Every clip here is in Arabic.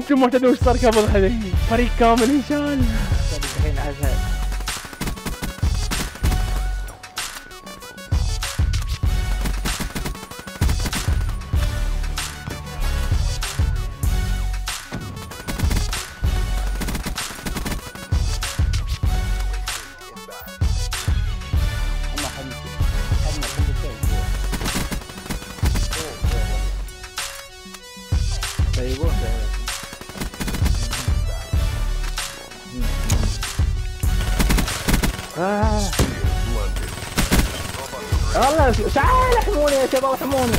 انتم معتدوا وش صار قبل هذه؟ فريق كامل ان شاء الله. الحين ازهد. والله تعال احموني يا شباب احموني.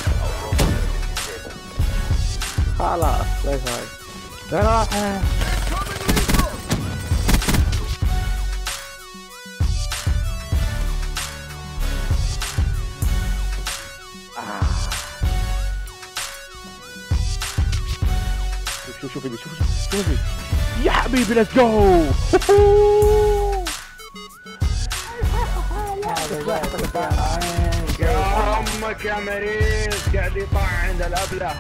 خلاص باي باي. راح شوف يا حبيبي ليتس جو. يا امك يا مريض قاعد يطع عند الابله.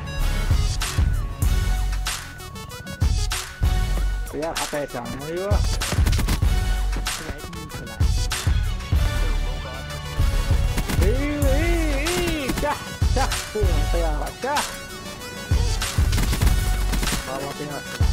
يا حطيته ايوه. ايوه شح فيهم طياره شح. والله فيها